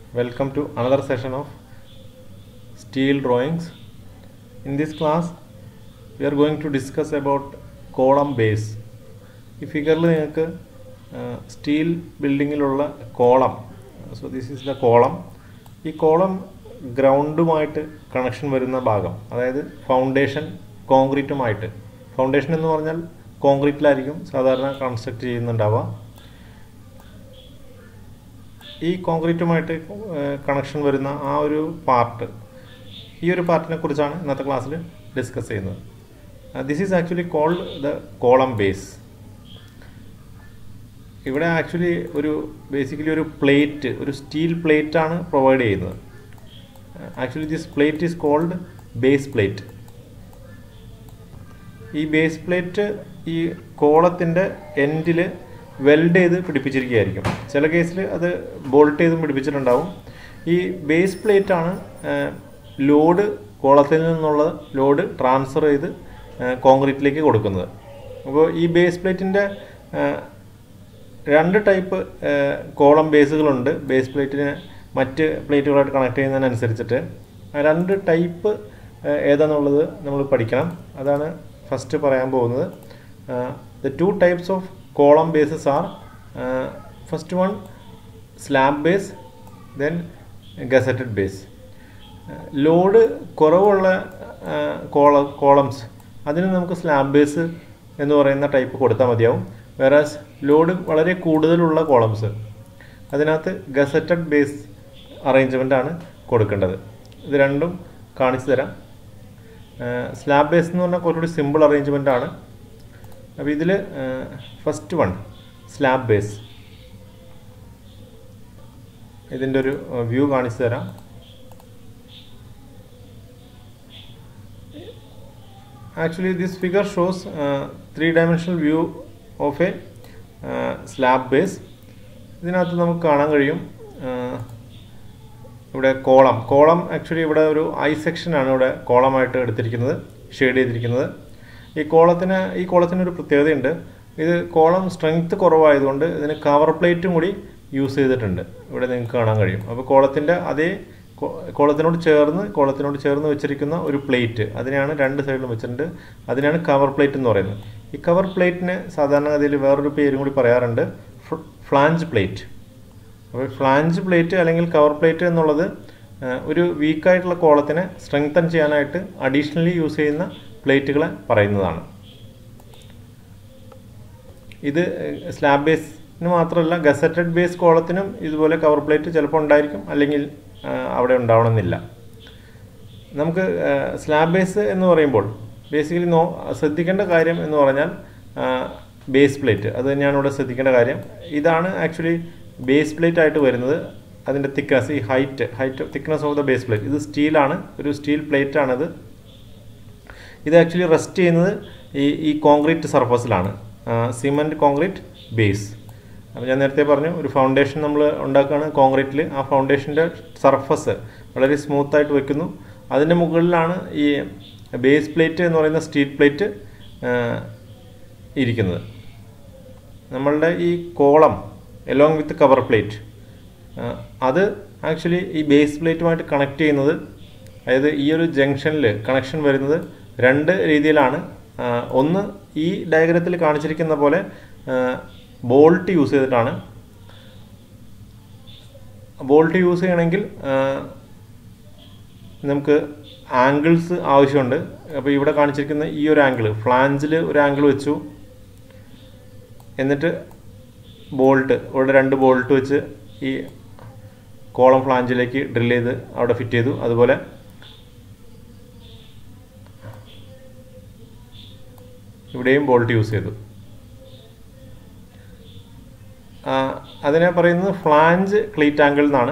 Welcome to another session of steel drawings. In this class, we are going to discuss about column base. ഈ ഫിഗറിൽ നിങ്ങൾക്ക് steel ബിൽഡിങ്ങിലുള്ള column, so this is the column. ഈ column ഗ്രൗണ്ടുമായിട്ട് connection വരുന്ന ഭാഗം, അതായത് ഫൗണ്ടേഷൻ കോൺക്രീറ്റുമായിട്ട്. ഫൗണ്ടേഷൻ എന്ന് പറഞ്ഞാൽ കോൺക്രീറ്റിലായിരിക്കും സാധാരണ കൺസ്ട്രക്ട് ചെയ്യുന്നുണ്ടാവുക. ഈ കോൺക്രീറ്റുമായിട്ട് കണക്ഷൻ വരുന്ന ആ ഒരു പാർട്ട്, ഈ ഒരു പാർട്ടിനെ കുറിച്ചാണ് ഇന്നത്തെ ക്ലാസ്സിൽ ഡിസ്കസ് ചെയ്യുന്നത്. This is actually called the column base. ഇവിടെ ആക്ച്വലി ബേസിക്കലി ഒരു പ്ലേറ്റ്, ഒരു സ്റ്റീൽ പ്ലേറ്റ് ആണ് പ്രൊവൈഡ് ചെയ്യുന്നത്. Actually this plate is called base plate. ഈ ബേസ് പ്ലേറ്റ് ഈ കോളത്തിൻ്റെ എൻഡിൽ വെൽഡ് ചെയ്ത് പിടിപ്പിച്ചിരിക്കുകയായിരിക്കും. ചില കേസിൽ അത് ബോൾട്ട് ചെയ്തും പിടിപ്പിച്ചിട്ടുണ്ടാവും. ഈ ബേസ് പ്ലേറ്റ് ആണ് ലോഡ്, കോളത്തിൽ നിന്നുള്ള ലോഡ് ട്രാൻസ്ഫർ ചെയ്ത് കോൺക്രീറ്റിലേക്ക് കൊടുക്കുന്നത്. അപ്പോൾ ഈ ബേസ് പ്ലേറ്റിൻ്റെ രണ്ട് ടൈപ്പ് കോളം ബേസുകളുണ്ട്. ബേസ് പ്ലേറ്റിന് മറ്റ് പ്ലേറ്റുകളായിട്ട് കണക്ട് ചെയ്യുന്നതിനനുസരിച്ചിട്ട് രണ്ട് ടൈപ്പ് ഏതാണെന്നുള്ളത് നമ്മൾ പഠിക്കണം. അതാണ് ഫസ്റ്റ് പറയാൻ പോകുന്നത്. The two types of column bases are first one slab base, then gusseted base. Load കുറവുള്ള കോളംസ് അതിന് നമുക്ക് സ്ലാബ് ബേസ് എന്ന് പറയുന്ന ടൈപ്പ് കൊടുത്താൽ മതിയാവും. വേറാസ് ലോഡ് വളരെ കൂടുതലുള്ള കോളംസ് അതിനകത്ത് ഗസറ്റഡ് ബേസ് അറേഞ്ച്മെൻ്റ് ആണ് കൊടുക്കേണ്ടത്. ഇത് രണ്ടും കാണിച്ചു തരാം. സ്ലാബ് ബേസ് എന്ന് പറഞ്ഞാൽ കുറച്ചുകൂടി സിമ്പിൾ അറേഞ്ച്മെൻ്റ് ആണ്. അപ്പോൾ ഇതിൽ ഫസ്റ്റ് വൺ സ്ലാബ് ബേസ്. ഇതിൻ്റെ ഒരു വ്യൂ കാണിച്ചു തരാം. Actually this figure shows 3-dimensional view of a slab base. ഇതിനകത്ത് നമുക്ക് കാണാൻ കഴിയും ഇവിടെ കോളം ആക്ച്വലി ഇവിടെ ഒരു ഐ സെക്ഷനാണ് ഇവിടെ കോളമായിട്ട് എടുത്തിരിക്കുന്നത്, ഷെയ്ഡ് ചെയ്തിരിക്കുന്നത്. ഈ കോളത്തിനൊരു പ്രത്യേകതയുണ്ട്. ഇത് കോളം സ്ട്രെങ്ത് കുറവായതുകൊണ്ട് ഇതിന് കവർ പ്ലേറ്റും കൂടി യൂസ് ചെയ്തിട്ടുണ്ട്. ഇവിടെ നിങ്ങൾക്ക് കാണാൻ കഴിയും. അപ്പോൾ കോളത്തിൻ്റെ അതേ കോളത്തിനോട് ചേർന്ന് വെച്ചിരിക്കുന്ന ഒരു പ്ലേറ്റ്, അതിനെയാണ് രണ്ട് സൈഡിലും വെച്ചിട്ടുണ്ട്. അതിനാണ് കവർ പ്ലേറ്റ് എന്ന് പറയുന്നത്. ഈ കവർ പ്ലേറ്റിന് സാധാരണഗതിയിൽ വേറൊരു പേരും കൂടി പറയാറുണ്ട്, ഫ്ലാഞ്ച് പ്ലേറ്റ്. അപ്പോൾ ഫ്ലാഞ്ച് പ്ലേറ്റ് അല്ലെങ്കിൽ കവർ പ്ലേറ്റ് എന്നുള്ളത് ഒരു വീക്കായിട്ടുള്ള കോളത്തിനെ സ്ട്രെങ്തൻ ചെയ്യാനായിട്ട് അഡീഷണലി യൂസ് ചെയ്യുന്ന പ്ലേറ്റുകളെ പറയുന്നതാണ്. ഇത് സ്ലാബ് ബേസിന് മാത്രമല്ല, ഗസറ്റഡ് ബേസ് കോളത്തിനും ഇതുപോലെ കവർ പ്ലേറ്റ് ചിലപ്പോൾ ഉണ്ടായിരിക്കും, അല്ലെങ്കിൽ അവിടെ ഉണ്ടാവണമെന്നില്ല. നമുക്ക് സ്ലാബ് ബേസ് എന്ന് പറയുമ്പോൾ ബേസിക്കലി ശ്രദ്ധിക്കേണ്ട കാര്യം എന്ന് പറഞ്ഞാൽ ബേസ് പ്ലേറ്റ്, അത് തന്നെയാണ് ഇവിടെ ശ്രദ്ധിക്കേണ്ട കാര്യം. ഇതാണ് ആക്ച്വലി ബേസ് പ്ലേറ്റ് ആയിട്ട് വരുന്നത്. അതിൻ്റെ തിക്നെസ്, ഈ height thickness of the base plate. ഇത് സ്റ്റീലാണ്, ഒരു സ്റ്റീൽ പ്ലേറ്റ് ആണിത്. ഇത് ആക്ച്വലി റെസ്റ്റ് ചെയ്യുന്നത് ഈ കോൺക്രീറ്റ് സർഫസിലാണ്, സിമൻറ്റ് കോൺക്രീറ്റ് ബേസ്. അപ്പോൾ ഞാൻ നേരത്തെ പറഞ്ഞു, ഒരു ഫൗണ്ടേഷൻ നമ്മൾ ഉണ്ടാക്കുകയാണ് കോൺക്രീറ്റിൽ. ആ ഫൗണ്ടേഷൻ്റെ സർഫസ് വളരെ സ്മൂത്തായിട്ട് വെക്കുന്നു. അതിൻ്റെ മുകളിലാണ് ഈ ബേസ് പ്ലേറ്റ് എന്ന് പറയുന്ന സ്റ്റീൽ പ്ലേറ്റ് ഇരിക്കുന്നത്. നമ്മളുടെ ഈ column along with cover plate, അത് ആക്ച്വലി ഈ ബേസ് പ്ലേറ്റുമായിട്ട് കണക്ട് ചെയ്യുന്നത്, അതായത് ഈ ഒരു ജംഗ്ഷനിൽ കണക്ഷൻ വരുന്നത് രണ്ട് രീതിയിലാണ്. ഒന്ന് ഈ ഡയഗ്രത്തിൽ കാണിച്ചിരിക്കുന്ന പോലെ ബോൾട്ട് യൂസ് ചെയ്തിട്ടാണ്. ബോൾട്ട് യൂസ് ചെയ്യണമെങ്കിൽ നമുക്ക് ആംഗിൾസ് ആവശ്യമുണ്ട്. അപ്പോൾ ഇവിടെ കാണിച്ചിരിക്കുന്ന ഈ ഒരു ആംഗിൾ, ഫ്ലാഞ്ചിൽ ഒരു ആംഗിൾ വെച്ചു, എന്നിട്ട് ഇവിടെ രണ്ട് ബോൾട്ട് വെച്ച് ഈ കോളം ഫ്ലാഞ്ചിലേക്ക് ഡ്രിൽ ചെയ്ത് അവിടെ ഫിറ്റ് ചെയ്തു. അതുപോലെ ഇവിടെയും ബോൾട്ട് യൂസ് ചെയ്തു. അതിനെ പറയുന്നത് ഫ്ലാഞ്ച് ക്ലീറ്റ് ആംഗിൾ എന്നാണ്.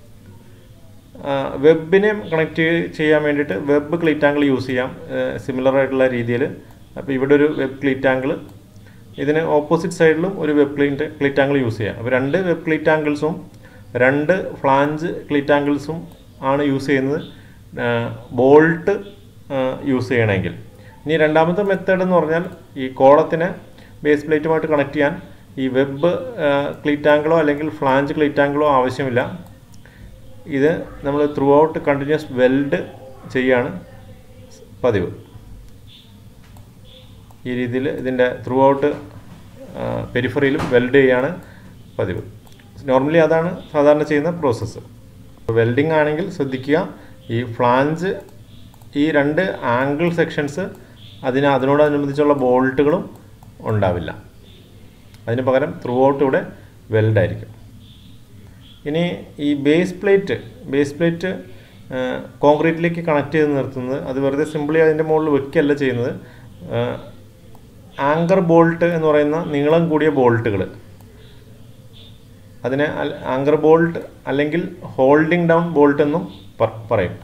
വെബിനെ കണക്ട് ചെയ്യാൻ വേണ്ടിയിട്ട് വെബ് ക്ലീറ്റ് ആംഗിൾ യൂസ് ചെയ്യാം, സിമിലർ ആയിട്ടുള്ള രീതിയിൽ. അപ്പോൾ ഇവിടെ ഒരു വെബ് ക്ലീറ്റ് ആംഗിൾ, ഇതിന് ഓപ്പോസിറ്റ് സൈഡിലും ഒരു വെബ് ക്ലീറ്റ് ആംഗിൾ യൂസ് ചെയ്യാം. അപ്പോൾ രണ്ട് വെബ് ക്ലീറ്റ് ആംഗിൾസും രണ്ട് ഫ്ലാഞ്ച് ക്ലീറ്റ് ആംഗിൾസും ആണ് യൂസ് ചെയ്യുന്നത് ബോൾട്ട് യൂസ് ചെയ്യണമെങ്കിൽ. ഇനി രണ്ടാമത്തെ മെത്തേഡ് എന്ന് പറഞ്ഞാൽ ഈ കോളത്തിനെ ബേസ് പ്ലേറ്റുമായിട്ട് കണക്ട് ചെയ്യാൻ ഈ വെബ് ക്ലീറ്റ് ആംഗിളോ അല്ലെങ്കിൽ ഫ്ലാഞ്ച് ക്ലീറ്റ് ആംഗിളോ ആവശ്യമില്ല. ഇത് നമ്മൾ ത്രൂ ഔട്ട് കണ്ടിന്യൂസ് വെൽഡ് ചെയ്യാണ് പതിവ്. ഈ രീതിയിൽ ഇതിൻ്റെ ത്രൂ ഔട്ട് പെരിഫറിയിലും വെൽഡ് ചെയ്യാണ് പതിവ്. നോർമലി അതാണ് സാധാരണ ചെയ്യുന്ന പ്രോസസ്സ്. വെൽഡിംഗ് ആണെങ്കിൽ ശ്രദ്ധിക്കുക, ഈ ഫ്ലാഞ്ച് ഈ 2 ആംഗിൾ സെക്ഷൻസ് അതിനോടനുബന്ധിച്ചുള്ള ബോൾട്ടുകളും ഉണ്ടാവില്ല. അതിന് പകരം ത്രൂ ഔട്ട് ഇവിടെ വെൽഡായിരിക്കും. ഇനി ഈ ബേസ് പ്ലേറ്റ് കോൺക്രീറ്റിലേക്ക് കണക്ട് ചെയ്ത് നിർത്തുന്നത് അത് വെറുതെ സിമ്പിളി അതിൻ്റെ മുകളിൽ വെക്കുകയല്ല ചെയ്യുന്നത്. ആങ്കർ ബോൾട്ട് എന്ന് പറയുന്ന നീളം കൂടിയ ബോൾട്ടുകൾ, അതിനെ ആങ്കർ ബോൾട്ട് അല്ലെങ്കിൽ ഹോൾഡിംഗ് ഡൗൺ ബോൾട്ട് എന്നും പറയും.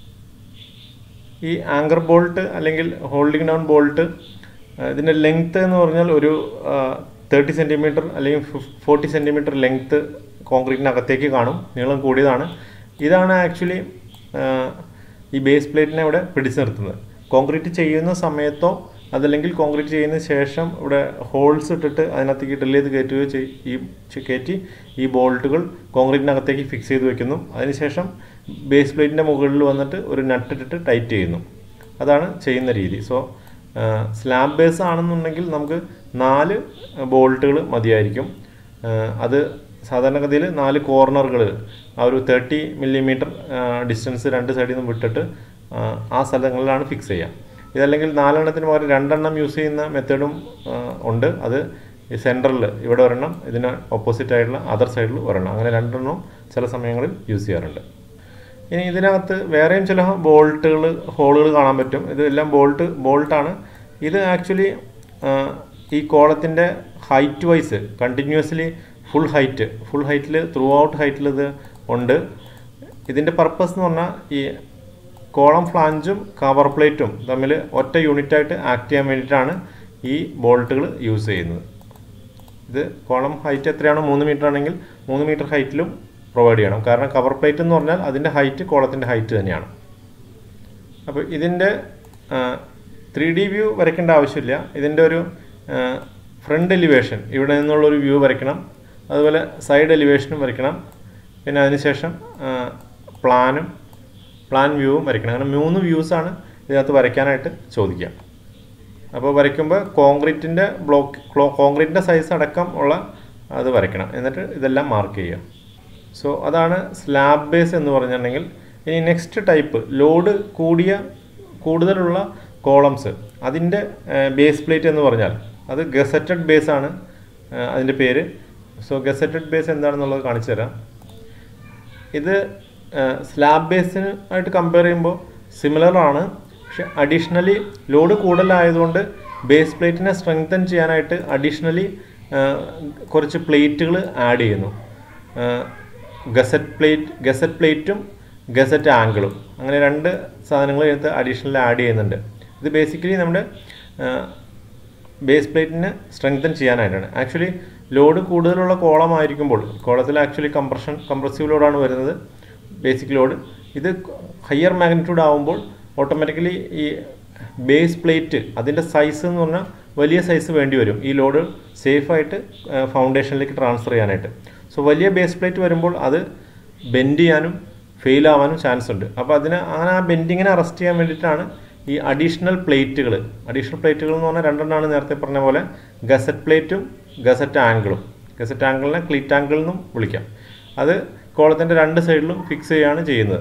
ഈ ആങ്കർ ബോൾട്ട് അല്ലെങ്കിൽ ഹോൾഡിംഗ് ഡൗൺ ബോൾട്ട് ഇതിൻ്റെ ലെങ്ത്ത് എന്ന് പറഞ്ഞാൽ ഒരു 30 സെൻറ്റിമീറ്റർ അല്ലെങ്കിൽ 40 സെൻറ്റിമീറ്റർ ലെങ്ത്ത് കോൺക്രീറ്റിനകത്തേക്ക് കാണും. നീളം കൂടിയതാണ്. ഇതാണ് ആക്ച്വലി ഈ ബേസ് പ്ലേറ്റിനെ ഇവിടെ പിടിച്ചു നിർത്തുന്നത്. കോൺക്രീറ്റ് ചെയ്യുന്ന സമയത്തോ അതല്ലെങ്കിൽ കോൺക്രീറ്റ് ചെയ്യുന്നതിന് ശേഷം ഇവിടെ ഹോൾസ് ഇട്ടിട്ട് അതിനകത്തേക്ക് ഡ്രിൽ ചെയ്ത് കയറ്റി ഈ ബോൾട്ടുകൾ കോൺക്രീറ്റിനകത്തേക്ക് ഫിക്സ് ചെയ്ത് വെക്കുന്നു. അതിനുശേഷം ബേസ് പ്ലേറ്റിൻ്റെ മുകളിൽ വന്നിട്ട് ഒരു നട്ട് ഇട്ടിട്ട് ടൈറ്റ് ചെയ്യുന്നു. അതാണ് ചെയ്യുന്ന രീതി. സോ സ്ലാബ് ബേസ് ആണെന്നുണ്ടെങ്കിൽ നമുക്ക് 4 ബോൾട്ടുകൾ മതിയായിരിക്കും. അത് സാധാരണഗതിയിൽ 4 കോർണറുകൾ ആ ഒരു 30 മില്ലിമീറ്റർ ഡിസ്റ്റൻസ് 2 സൈഡിൽ നിന്ന് വിട്ടിട്ട് ആ സ്ഥലങ്ങളിലാണ് ഫിക്സ് ചെയ്യുക. ഇതല്ലെങ്കിൽ 4 എണ്ണത്തിന് പകരം 2 എണ്ണം യൂസ് ചെയ്യുന്ന മെത്തേഡും ഉണ്ട്. അത് ഈ സെൻറ്ററിൽ ഇവിടെ ഒരെണ്ണം, ഇതിന് ഓപ്പോസിറ്റ് ആയിട്ടുള്ള അതർ സൈഡിൽ ഒരെണ്ണം, അങ്ങനെ 2 എണ്ണവും ചില സമയങ്ങളിൽ യൂസ് ചെയ്യാറുണ്ട്. ഇനി ഇതിനകത്ത് വേറെയും ചില ഹോളുകൾ കാണാൻ പറ്റും. ഇതെല്ലാം ബോൾട്ടാണ്. ഇത് ആക്ച്വലി ഈ കോളത്തിൻ്റെ ഹൈറ്റ് വൈസ് കണ്ടിന്യൂസ്ലി ഫുൾ ഹൈറ്റിൽ ത്രൂ ഔട്ട് ഹൈറ്റിൽ ഇത് ഉണ്ട്. ഇതിൻ്റെ പർപ്പസ് എന്ന് പറഞ്ഞാൽ ഈ കോളം ഫ്ലാഞ്ചും കവർ പ്ലേറ്റും തമ്മിൽ ഒറ്റ യൂണിറ്റായിട്ട് ആക്ട് ചെയ്യാൻ വേണ്ടിയിട്ടാണ് ഈ ബോൾട്ടുകൾ യൂസ് ചെയ്യുന്നത്. ഇത് കോളം ഹൈറ്റ് എത്രയാണോ 3 മീറ്റർ ആണെങ്കിൽ 3 മീറ്റർ ഹൈറ്റിലും പ്രൊവൈഡ് ചെയ്യണം. കാരണം കവർ പ്ലേറ്റ് എന്ന് പറഞ്ഞാൽ അതിൻ്റെ ഹൈറ്റ് കോളത്തിൻ്റെ ഹൈറ്റ് തന്നെയാണ്. അപ്പോൾ ഇതിൻ്റെ 3D വ്യൂ വരയ്ക്കേണ്ട ആവശ്യമില്ല. ഇതിൻ്റെ ഒരു ഫ്രണ്ട് എലിവേഷൻ ഇവിടെ നിന്നുള്ളൊരു വ്യൂ വരയ്ക്കണം. അതുപോലെ സൈഡ് എലിവേഷനും വരയ്ക്കണം. പിന്നെ അതിനുശേഷം പ്ലാൻ വ്യൂവും വരയ്ക്കണം. അങ്ങനെ 3 വ്യൂസാണ് ഇതിനകത്ത് വരയ്ക്കാനായിട്ട് ചോദിക്കുക. അപ്പോൾ വരയ്ക്കുമ്പോൾ കോൺക്രീറ്റിൻ്റെ സൈസ് അടക്കം ഉള്ള അത് വരയ്ക്കണം. എന്നിട്ട് ഇതെല്ലാം മാർക്ക് ചെയ്യുക. സോ അതാണ് സ്ലാബ് ബേസ് എന്ന് പറഞ്ഞിട്ടുണ്ടെങ്കിൽ. ഇനി നെക്സ്റ്റ് ടൈപ്പ് ലോഡ് കൂടുതലുള്ള കോളംസ്, അതിൻ്റെ ബേസ് പ്ലേറ്റ് എന്ന് പറഞ്ഞാൽ അത് ഗസറ്റഡ് ബേസ് ആണ് അതിൻ്റെ പേര്. സോ ഗസറ്റഡ് ബേസ് എന്താണെന്നുള്ളത് കാണിച്ചു തരാം. ഇത് സ്ലാബ് ബേസിനായിട്ട് കമ്പയർ ചെയ്യുമ്പോൾ സിമിലർ ആണ്. പക്ഷെ അഡീഷണലി ലോഡ് കൂടുതലായതുകൊണ്ട് ബേസ് പ്ലേറ്റിനെ സ്ട്രെങ്തൻ ചെയ്യാനായിട്ട് അഡീഷണലി കുറച്ച് പ്ലേറ്റുകൾ ആഡ് ചെയ്യുന്നു. ഗസറ്റ് പ്ലേറ്റും ഗസറ്റ് ആംഗിളും, അങ്ങനെ 2 സാധനങ്ങൾ ഇതിനകത്ത് അഡീഷണൽ ആഡ് ചെയ്യുന്നുണ്ട്. ഇത് ബേസിക്കലി നമ്മുടെ ബേസ് പ്ലേറ്റിനെ സ്ട്രെങ്തൻ ചെയ്യാനായിട്ടാണ്. ആക്ച്വലി ലോഡ് കൂടുതലുള്ള കോളമായിരിക്കുമ്പോൾ കോളത്തിൽ ആക്ച്വലി കംപ്രസീവ് ലോഡാണ് വരുന്നത്, ബേസിക് ലോഡ്. ഇത് ഹയർ മാഗ്നിറ്റ്യൂഡ് ആകുമ്പോൾ ഓട്ടോമാറ്റിക്കലി ഈ ബേസ് പ്ലേറ്റ് അതിൻ്റെ സൈസ് എന്ന് പറഞ്ഞാൽ വലിയ സൈസ് വേണ്ടി വരും ഈ ലോഡ് സേഫായിട്ട് ഫൗണ്ടേഷനിലേക്ക് ട്രാൻസ്ഫർ ചെയ്യാനായിട്ട്. സോ വലിയ ബേസ് പ്ലേറ്റ് വരുമ്പോൾ അത് ബെൻഡ് ചെയ്യാനും ഫെയിൽ ആവാനും ചാൻസ് ഉണ്ട്. അപ്പോൾ അങ്ങനെ ആ ബെൻഡിങ്ങിനെ അറസ്റ്റ് ചെയ്യാൻ വേണ്ടിയിട്ടാണ് ഈ അഡീഷണൽ പ്ലേറ്റുകൾ എന്ന് പറഞ്ഞാൽ 2 എണ്ണമാണ് നേരത്തെ പറഞ്ഞ പോലെ, ഗസറ്റ് പ്ലേറ്റും ഗസറ്റ് ആംഗിളിനെ ക്ലീറ്റ് ആംഗിൾ എന്നും വിളിക്കാം. അത് കോളത്തിൻ്റെ 2 സൈഡിലും ഫിക്സ് ചെയ്യുകയാണ് ചെയ്യുന്നത്.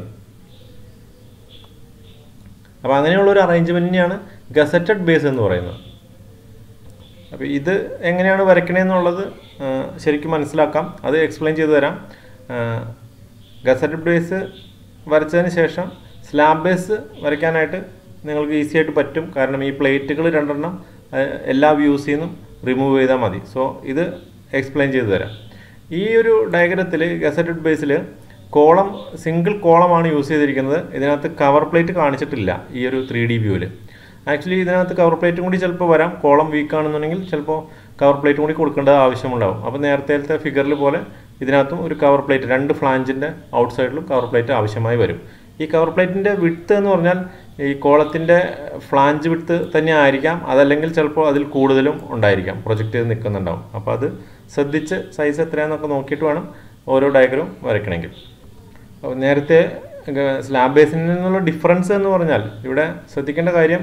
അപ്പോൾ അങ്ങനെയുള്ളൊരു അറേഞ്ച്മെൻറ്റിനെയാണ് ഗസറ്റഡ് ബേസ് എന്ന് പറയുന്നത്. അപ്പോൾ ഇത് എങ്ങനെയാണ് വരയ്ക്കണമെന്നുള്ളത് ശരിക്കും മനസ്സിലാക്കാം. അത് എക്സ്പ്ലെയിൻ ചെയ്തു തരാം. ഗസറ്റഡ് ബേസ് വരച്ചതിന് ശേഷം സ്ലാബ് ബേസ് വരയ്ക്കാനായിട്ട് നിങ്ങൾക്ക് ഈസി ആയിട്ട് പറ്റും. കാരണം ഈ പ്ലേറ്റുകൾ 2 എണ്ണം എല്ലാ വ്യൂസിൽ നിന്നും റിമൂവ് ചെയ്താൽ മതി. സോ ഇത് എക്സ്പ്ലെയിൻ ചെയ്തു തരാം. ഈ ഒരു ഡയഗ്രത്തിൽ ഗസറ്റഡ് ബേസിൽ സിംഗിൾ കോളമാണ് യൂസ് ചെയ്തിരിക്കുന്നത്. ഇതിനകത്ത് കവർ പ്ലേറ്റ് കാണിച്ചിട്ടില്ല ഈ ഒരു 3D വ്യൂവിൽ. ആക്ച്വലി ഇതിനകത്ത് കവർ പ്ലേറ്റും കൂടി ചിലപ്പോൾ വരാം. കോളം വീക്ക് ആണെന്നുണ്ടെങ്കിൽ ചിലപ്പോൾ കവർ പ്ലേറ്റും കൂടി കൊടുക്കേണ്ട ആവശ്യമുണ്ടാവും. അപ്പോൾ നേരത്തെ ഫിഗറിൽ പോലെ ഇതിനകത്തും ഒരു കവർ പ്ലേറ്റ് 2 ഫ്ലാഞ്ചിൻ്റെ ഔട്ട് സൈഡിലും കവർ പ്ലേറ്റ് ആവശ്യമായി വരും. ഈ കവർ പ്ലേറ്റിൻ്റെ വിഡ്ത്ത് എന്ന് പറഞ്ഞാൽ ഈ കോളത്തിൻ്റെ ഫ്ലാഞ്ച് വിഡ്ത്ത് തന്നെ ആയിരിക്കാം, അതല്ലെങ്കിൽ ചിലപ്പോൾ അതിൽ കൂടുതലും ഉണ്ടായിരിക്കാം, പ്രൊജക്റ്റ് ചെയ്ത് നിൽക്കുന്നുണ്ടാവും. അപ്പോൾ അത് ശ്രദ്ധിച്ച് സൈസ് എത്രയാണെന്നൊക്കെ നോക്കിയിട്ട് വേണം ഓരോ ഡയഗ്രം വരയ്ക്കണമെങ്കിൽ. നേരത്തെ സ്ലാബ് ബേസിൽ നിന്നുള്ള ഡിഫറൻസ് എന്ന് പറഞ്ഞാൽ ഇവിടെ ശ്രദ്ധിക്കേണ്ട കാര്യം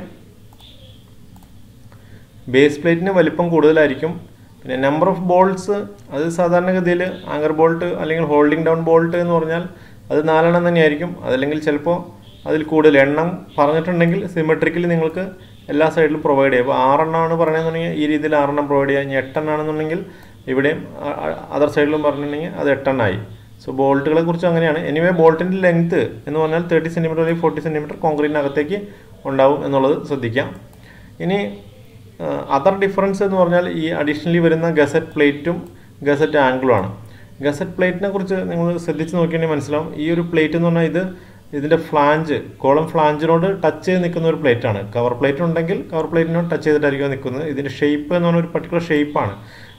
ബേസ് പ്ലേറ്റിന് വലിപ്പം കൂടുതലായിരിക്കും. പിന്നെ നമ്പർ ഓഫ് ബോൾട്ട്സ് അത് സാധാരണഗതിയിൽ ആങ്കർ ബോൾട്ട് അല്ലെങ്കിൽ ഹോൾഡിംഗ് ഡൗൺ ബോൾട്ട് എന്ന് പറഞ്ഞാൽ അത് 4 എണ്ണം തന്നെയായിരിക്കും. അതല്ലെങ്കിൽ ചിലപ്പോൾ അതിൽ കൂടുതൽ എണ്ണം പറഞ്ഞിട്ടുണ്ടെങ്കിൽ സിമെട്രിക്കലി നിങ്ങൾക്ക് എല്ലാ സൈഡിലും പ്രൊവൈഡ് ചെയ്യാം. അപ്പോൾ 6 എണ്ണമാണ് പറയണമെന്നുണ്ടെങ്കിൽ ഈ രീതിയിൽ 6 എണ്ണം പ്രൊവൈഡ് ചെയ്യാം. ഇനി 8 എണ്ണമാണെന്നുണ്ടെങ്കിൽ ഇവിടെയും അതർ സൈഡിലും പറഞ്ഞിട്ടുണ്ടെങ്കിൽ അത് 8 എണ്ണമായി. സോ ബോൾട്ടുകളെ കുറിച്ച് അങ്ങനെയാണ്. എനിവേ ബോൾട്ടിൻ്റെ ലെങ്ത്ത് എന്ന് പറഞ്ഞാൽ 30 സെൻറ്റിമീറ്റർ അല്ലെങ്കിൽ 40 സെൻറ്റിമീറ്റർ കോൺക്രീറ്റിനകത്തേക്ക് ഉണ്ടാവും എന്നുള്ളത് ശ്രദ്ധിക്കാം. ഇനി അതർ ഡിഫറൻസ് എന്ന് പറഞ്ഞാൽ ഈ അഡീഷണലി വരുന്ന ഗസറ്റ് പ്ലേറ്റും ഗസറ്റ് ആംഗിളുമാണ്. ഗസറ്റ് പ്ലേറ്റിനെ കുറിച്ച് നിങ്ങൾ ശ്രദ്ധിച്ച് നോക്കിയാൽ മനസ്സിലാവും. ഈ ഒരു പ്ലേറ്റ് എന്ന് പറഞ്ഞാൽ ഇതിൻ്റെ ഫ്ലാഞ്ച് കോളം ഫ്ലാഞ്ചിനോട് ടച്ച് ചെയ്ത് നിൽക്കുന്ന ഒരു പ്ലേറ്റാണ്. കവർ പ്ലേറ്റ് ഉണ്ടെങ്കിൽ കവർ പ്ലേറ്റിനോട് ടച്ച് ചെയ്തിട്ടായിരിക്കും നിൽക്കുന്നത്. ഇതിൻ്റെ ഷേപ്പ് എന്ന് പറഞ്ഞാൽ ഒരു പർട്ടിക്കുലർ ഷേപ്പാണ്.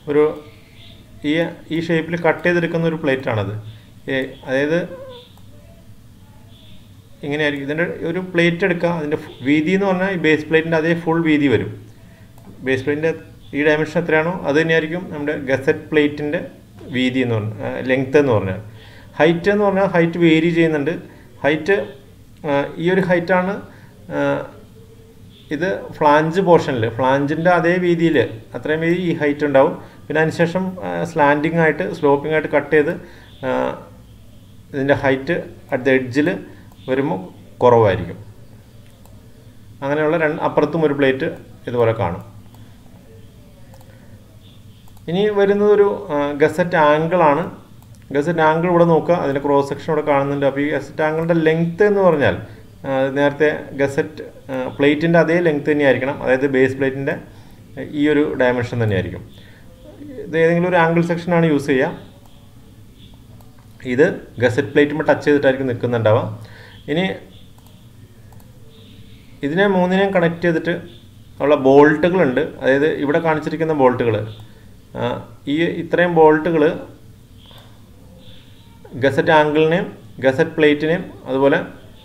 ഈ ഷേപ്പിൽ കട്ട് ചെയ്തെടുക്കുന്ന ഒരു പ്ലേറ്റാണത്. അതായത് ഇങ്ങനെയായിരിക്കും. ഇതിൻ്റെ ഒരു പ്ലേറ്റ് എടുക്കുക, അതിൻ്റെ വീതി എന്ന് പറഞ്ഞാൽ ഈ ബേസ് പ്ലേറ്റിൻ്റെ അതേ ഫുൾ വീതി വരും. ബേസ് പ്ലേറ്റിൻ്റെ ഈ ഡയമെൻഷൻ എത്രയാണോ അത് തന്നെയായിരിക്കും നമ്മുടെ ഗസറ്റ് പ്ലേറ്റിൻ്റെ വീതി എന്ന് പറഞ്ഞാൽ ലെങ്ത്ത് എന്ന് പറഞ്ഞാൽ. ഹൈറ്റ് എന്ന് പറഞ്ഞാൽ ഹൈറ്റ് വേരി ചെയ്യുന്നുണ്ട്. ഹൈറ്റ് ഈ ഒരു ഹൈറ്റാണ് ഇത് ഫ്ലാഞ്ച് പോർഷനിൽ ഫ്ലാഞ്ചിൻ്റെ അതേ വീതിയിൽ അത്രയും വീതി ഈ ഹൈറ്റ് ഉണ്ടാവും. പിന്നെ അതിനുശേഷം സ്ലാൻഡിങ് ആയിട്ട് സ്ലോപ്പിംഗ് ആയിട്ട് കട്ട് ചെയ്ത് ഇതിൻ്റെ ഹൈറ്റ് അറ്റ് ദ എഡ്ജിൽ വരുമ്പോൾ കുറവായിരിക്കും. അങ്ങനെയുള്ള അപ്പുറത്തും ഒരു പ്ലേറ്റ് ഇതുപോലെ കാണും. ഇനി വരുന്നത് ഒരു ഗസറ്റ് ആംഗിളാണ്. ഗസറ്റ് ആംഗിൾ ഇവിടെ നോക്കുക, അതിൻ്റെ ക്രോസ് സെക്ഷൻ ഇവിടെ കാണുന്നുണ്ട്. അപ്പോൾ ഈ ഗസറ്റ് ആംഗിളിൻ്റെ ലെങ്ത്ത് എന്ന് പറഞ്ഞാൽ നേരത്തെ ഗസറ്റ് പ്ലേറ്റിൻ്റെ അതേ ലെങ്ത്ത് തന്നെയായിരിക്കണം. അതായത് ബേസ് പ്ലേറ്റിൻ്റെ ഈ ഒരു ഡയമെൻഷൻ തന്നെയായിരിക്കും. ഇത് ഏതെങ്കിലും ഒരു ആംഗിൾ സെക്ഷനാണ് യൂസ് ചെയ്യുക. ഇത് ഗസറ്റ് പ്ലേറ്റുമ്പോൾ ടച്ച് ചെയ്തിട്ടായിരിക്കും നിൽക്കുന്നുണ്ടാവുക. ഇനി ഇതിനെ മൂന്നിനെയും കണക്ട് ചെയ്തിട്ട് ഉള്ള ബോൾട്ടുകളുണ്ട്. അതായത് ഇവിടെ കാണിച്ചിരിക്കുന്ന ബോൾട്ടുകൾ, ഇത്രയും ബോൾട്ടുകൾ ഗസറ്റ് ആംഗിളിനെയും ഗസറ്റ് പ്ലേറ്റിനെയും അതുപോലെ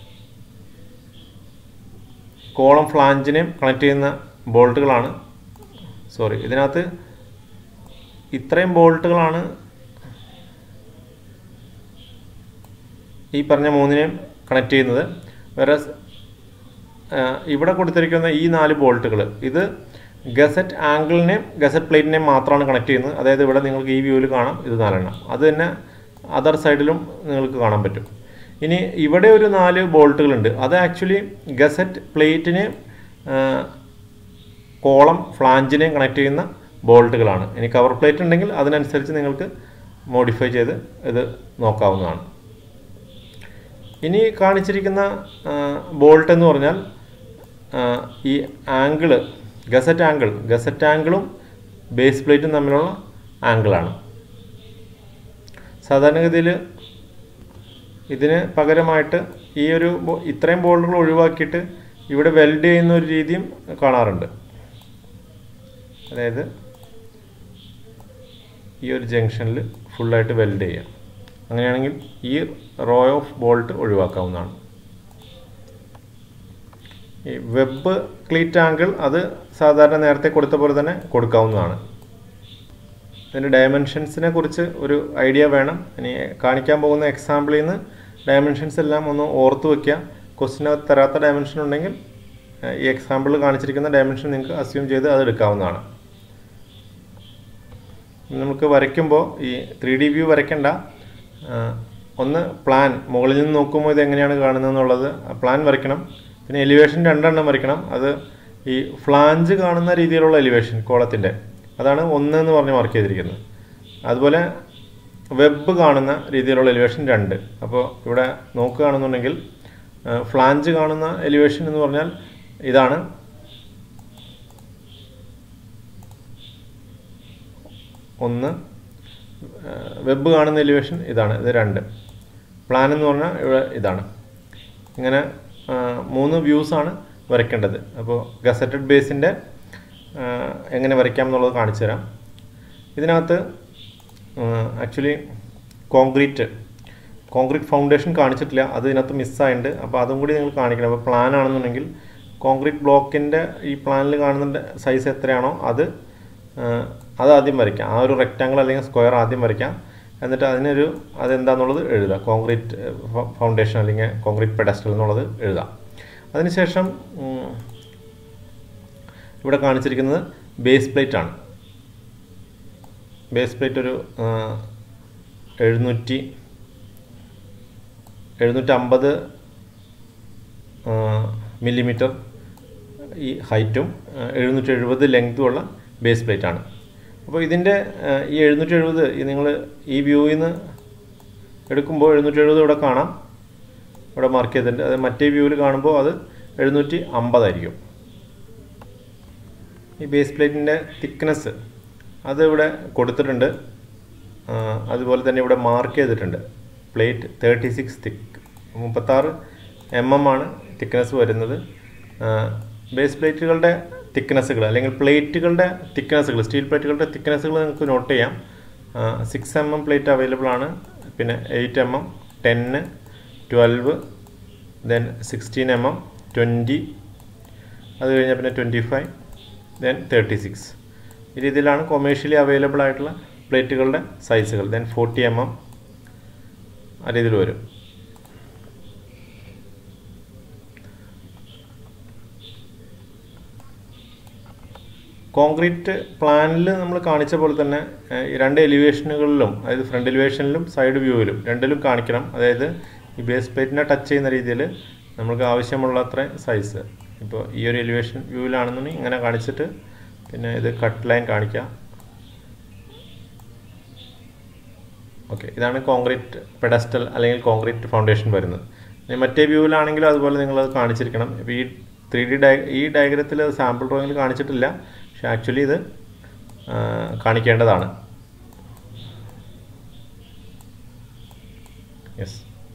കോളം ഫ്ലാഞ്ചിനെയും കണക്ട് ചെയ്യുന്ന ബോൾട്ടുകളാണ്. ഇതിനകത്ത് ഇത്രയും ബോൾട്ടുകളാണ് ഈ പറഞ്ഞ മൂന്നിനെയും കണക്ട് ചെയ്യുന്നത്. വേറെ ഇവിടെ കൊടുത്തിരിക്കുന്ന ഈ 4 ബോൾട്ടുകൾ ഇത് ഗസറ്റ് ആംഗിളിനെയും ഗസറ്റ് പ്ലേറ്റിനെയും മാത്രമാണ് കണക്ട് ചെയ്യുന്നത്. അതായത് ഇവിടെ നിങ്ങൾക്ക് ഈ വ്യൂവിൽ കാണാം ഇത് 4 എണ്ണം. അത് തന്നെ അതർ സൈഡിലും നിങ്ങൾക്ക് കാണാൻ പറ്റും. ഇനി ഇവിടെ ഒരു 4 ബോൾട്ടുകളുണ്ട്. അത് ആക്ച്വലി ഗസറ്റ് പ്ലേറ്റിനെയും കോളം ഫ്ലാഞ്ചിനെയും കണക്ട് ചെയ്യുന്ന ബോൾട്ടുകളാണ്. ഇനി കവർ പ്ലേറ്റ് ഉണ്ടെങ്കിൽ അതിനനുസരിച്ച് നിങ്ങൾക്ക് മോഡിഫൈ ചെയ്ത് ഇത് നോക്കാവുന്നതാണ്. ഇനി കാണിച്ചിരിക്കുന്ന ബോൾട്ട് എന്ന് പറഞ്ഞാൽ ഈ ആംഗിള് ഗസറ്റ് ആംഗിളും ബേസ് പ്ലേറ്റും തമ്മിലുള്ള ആംഗിളാണ്. സാധാരണഗതിയിൽ ഇതിന് പകരമായിട്ട് ഈ ഇത്രയും ബോൾട്ടുകൾ ഒഴിവാക്കിയിട്ട് ഇവിടെ വെൽഡ് ചെയ്യുന്ന ഒരു രീതിയും കാണാറുണ്ട്. അതായത് ഈ ഒരു ജംഗ്ഷനിൽ ഫുള്ളായിട്ട് വെൽഡ് ചെയ്യാം. അങ്ങനെയാണെങ്കിൽ ഈ റോ ഓഫ് ബോൾട്ട് ഒഴിവാക്കാവുന്നതാണ്. ഈ വെബ് ക്ലീറ്റ് ആംഗിൾ അത് സാധാരണ നേരത്തെ കൊടുത്ത പോലെ തന്നെ കൊടുക്കാവുന്നതാണ്. ഇതിൻ്റെ ഡയമെൻഷൻസിനെ കുറിച്ച് ഒരു ഐഡിയ വേണം. ഇനി കാണിക്കാൻ പോകുന്ന എക്സാമ്പിളിൽ നിന്ന് ഡയമെൻഷൻസ് എല്ലാം ഒന്ന് ഓർത്ത് വയ്ക്കുക. ക്വസ്റ്റിനകത്ത് തരാത്ത ഡയമെൻഷൻ ഉണ്ടെങ്കിൽ ഈ എക്സാമ്പിളിൽ കാണിച്ചിരിക്കുന്ന ഡയമെൻഷൻ നിങ്ങൾക്ക് അസ്യൂം ചെയ്ത് അത് എടുക്കാവുന്നതാണ്. നമുക്ക് വരയ്ക്കുമ്പോൾ ഈ 3D വ്യൂ വരയ്ക്കേണ്ട, ഒന്ന് പ്ലാൻ മുകളിൽ നിന്ന് നോക്കുമ്പോൾ ഇത് എങ്ങനെയാണ് കാണുന്നതെന്നുള്ളത് പ്ലാൻ വരയ്ക്കണം. പിന്നെ എലിവേഷൻ 2 എണ്ണം വരയ്ക്കണം. അത് ഈ ഫ്ലാഞ്ച് കാണുന്ന രീതിയിലുള്ള എലിവേഷൻ കോളത്തിൻ്റെ അതാണ് 1 എന്ന് പറഞ്ഞ് മാർക്ക് ചെയ്തിരിക്കുന്നത്. അതുപോലെ വെബ് കാണുന്ന രീതിയിലുള്ള എലിവേഷൻ 2. അപ്പോൾ ഇവിടെ നോക്കുകയാണെന്നുണ്ടെങ്കിൽ ഫ്ലാഞ്ച് കാണുന്ന എലിവേഷൻ എന്ന് പറഞ്ഞാൽ ഇതാണ്. ഒന്ന് വെബ് കാണുന്ന എലിവേഷൻ ഇതാണ്, ഇത് 2. പ്ലാൻ എന്ന് പറഞ്ഞാൽ ഇവിടെ ഇതാണ്. ഇങ്ങനെ 3 വ്യൂസാണ് വരയ്ക്കേണ്ടത്. അപ്പോൾ ഗസറ്റഡ് ബേസിൻ്റെ എങ്ങനെ വരയ്ക്കാം എന്നുള്ളത് കാണിച്ചു തരാം. ഇതിനകത്ത് ആക്ച്വലി കോൺക്രീറ്റ് ഫൗണ്ടേഷൻ കാണിച്ചിട്ടില്ല, അത് ഇതിനകത്ത് മിസ്സായിട്ടുണ്ട്. അപ്പോൾ അതും കൂടി നിങ്ങൾ കാണിക്കണം. അപ്പോൾ പ്ലാൻ ആണെന്നുണ്ടെങ്കിൽ കോൺക്രീറ്റ് ബ്ലോക്കിൻ്റെ ഈ പ്ലാനിൽ കാണുന്ന സൈസ് എത്രയാണോ അത് ആദ്യം വരയ്ക്കാം. ആ ഒരു റെക്റ്റാങ്കിൾ അല്ലെങ്കിൽ സ്ക്വയർ ആദ്യം വരയ്ക്കാം. എന്നിട്ട് അതെന്താണെന്നുള്ളത് എഴുതുക. കോൺക്രീറ്റ് ഫൗണ്ടേഷൻ അല്ലെങ്കിൽ കോൺക്രീറ്റ് പെഡസ്റ്റൽ എന്നുള്ളത് എഴുതാം. അതിനുശേഷം ഇവിടെ കാണിച്ചിരിക്കുന്നത് ബേസ് പ്ലേറ്റ് ആണ്. ബേസ് പ്ലേറ്റ് ഒരു 750 മില്ലിമീറ്റർ ഈ ഹൈറ്റും 770 ലെങ്ത്തുമുള്ള ബേസ് പ്ലേറ്റ് ആണ്. അപ്പോൾ ഇതിൻ്റെ ഈ 770 നിങ്ങൾ ഈ വ്യൂവിൽ നിന്ന് എടുക്കുമ്പോൾ 770 ഇവിടെ കാണാം, ഇവിടെ മാർക്ക് ചെയ്തിട്ടുണ്ട്. അത് മറ്റേ വ്യൂവിൽ കാണുമ്പോൾ അത് 750 ആയിരിക്കും. ഈ ബേസ് പ്ലേറ്റിൻ്റെ തിക്നെസ് അത് ഇവിടെ കൊടുത്തിട്ടുണ്ട്. അതുപോലെ തന്നെ ഇവിടെ മാർക്ക് ചെയ്തിട്ടുണ്ട് പ്ലേറ്റ് 36 തിക്ക്, 36 mm ആണ് തിക്നെസ് വരുന്നത്. ബേസ് പ്ലേറ്റുകളുടെ തിക്നെസ്സുകൾ അല്ലെങ്കിൽ പ്ലേറ്റുകളുടെ തിക്നെസ്സുകൾ, സ്റ്റീൽ പ്ലേറ്റുകളുടെ തിക്നെസ്സുകൾ നിങ്ങൾക്ക് നോട്ട് ചെയ്യാം. 6 mm പ്ലേറ്റ് അവൈലബിൾ ആണ്, പിന്നെ 8 mm, 10, 12, ദെൻ 16 mm, 20, അത് കഴിഞ്ഞാൽ പിന്നെ 25, ദെൻ 36. ഈ രീതിയിലാണ് കൊമേഴ്ഷ്യലി അവൈലബിൾ ആയിട്ടുള്ള പ്ലേറ്റുകളുടെ സൈസുകൾ. ദെൻ 40 mm ആ രീതിയിൽ വരും. കോൺക്രീറ്റ് പ്ലാനിൽ നമ്മൾ കാണിച്ച പോലെ തന്നെ ഈ 2 എലിവേഷനുകളിലും, അതായത് ഫ്രണ്ട് എലിവേഷനിലും സൈഡ് വ്യൂവിലും രണ്ടിലും കാണിക്കണം. അതായത് ഈ ബേസ് പ്ലേറ്റിനെ ടച്ച് ചെയ്യുന്ന രീതിയിൽ നമുക്ക് ആവശ്യമുള്ള അത്ര സൈസ്. ഇപ്പോൾ ഈ ഒരു എലിവേഷൻ വ്യൂവിലാണെന്നുണ്ടെങ്കിൽ ഇങ്ങനെ കാണിച്ചിട്ട് പിന്നെ ഇത് കട്ട് ലൈൻ കാണിക്കാം. ഓക്കെ, ഇതാണ് കോൺക്രീറ്റ് പെഡസ്റ്റൽ അല്ലെങ്കിൽ കോൺക്രീറ്റ് ഫൗണ്ടേഷൻ വരുന്നത്. മറ്റേ വ്യൂവിലാണെങ്കിലും അതുപോലെ നിങ്ങളത് കാണിച്ചിരിക്കണം. ഇപ്പോൾ ഈ 3D ഈ ഡയഗ്രത്തിൽ സാമ്പിൾ ഡ്രോയിങ്ങിൽ കാണിച്ചിട്ടില്ല, പക്ഷെ ആക്ച്വലി ഇത് കാണിക്കേണ്ടതാണ്. യെസ്.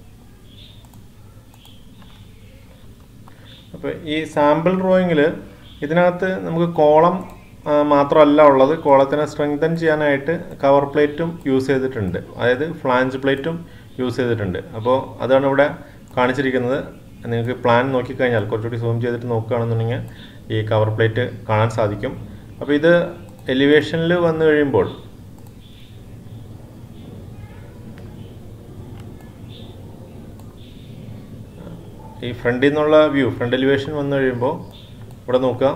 അപ്പോൾ ഈ സാമ്പിൾ ഡ്രോയിങ്ങിൽ ഇതിനകത്ത് നമുക്ക് കോളം മാത്രമല്ല ഉള്ളത്, കോളത്തിനെ സ്ട്രെങ്തൻ ചെയ്യാനായിട്ട് കവർ പ്ലേറ്റും യൂസ് ചെയ്തിട്ടുണ്ട്, അതായത് ഫ്ലാഞ്ച് പ്ലേറ്റും യൂസ് ചെയ്തിട്ടുണ്ട്. അപ്പോൾ അതാണ് ഇവിടെ കാണിച്ചിരിക്കുന്നത്. നിങ്ങൾക്ക് പ്ലാൻ നോക്കിക്കഴിഞ്ഞാൽ കുറച്ചുകൂടി സൂം ചെയ്തിട്ട് നോക്കുകയാണെന്നുണ്ടെങ്കിൽ ഈ കവർ പ്ലേറ്റ് കാണാൻ സാധിക്കും. അപ്പോൾ ഇത് എലിവേഷനിൽ വന്നു കഴിയുമ്പോൾ ഈ ഫ്രണ്ടിൽ നിന്നുള്ള വ്യൂ, ഫ്രണ്ട് എലിവേഷൻ വന്നു കഴിയുമ്പോൾ ഇവിടെ നോക്കുക,